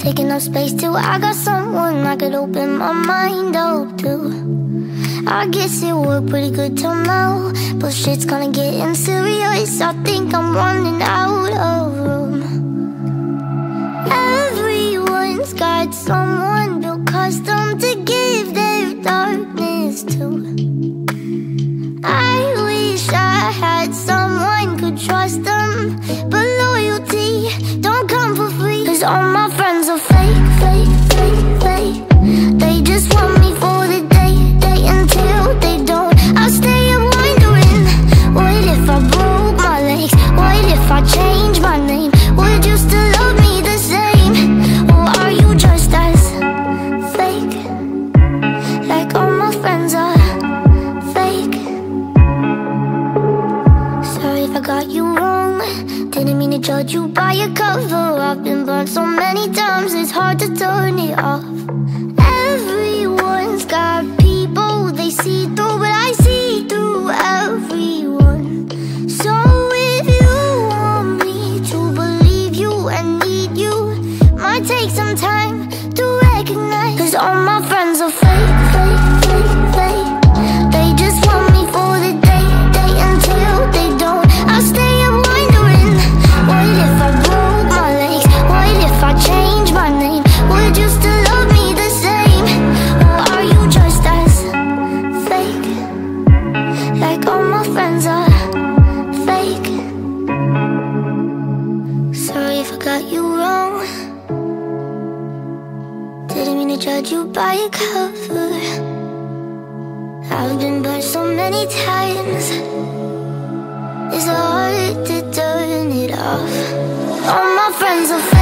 taking up space till I got someone I could open my mind up to. I guess it worked pretty good till now, but shit's gonna get serious. I think I'm running out of room. Everyone's got someone built custom to give their darkness to. I wish I had someone could trust them, but loyalty don't come for free. 'Cause all my friends are fake, fake, fake, fake. They just want me for the day until they don't. I'll stay up wondering, what if I broke my legs? What if I changed my name? Would you still love me the same? Or are you just as fake, like all my friends are fake? Sorry if I got you wrong, didn't mean to judge you by your cover. I've been burned so many times, it's hard to turn it off. Everyone's got people they see through, but I see through everyone. So if you want me to believe you and need you, might take some time to recognize. 'Cause all my friends are fake, fake, fake, fake. They just want me for the day until they don't. I'll stay up wondering, what if I broke my legs? What if I changed my name? Would you still love me the same? Or are you just as fake, like all my friends are fake? Sorry if I got you wrong, didn't mean to judge you by your cover. I've been burned so many times, it's hard to turn it off. All my friends are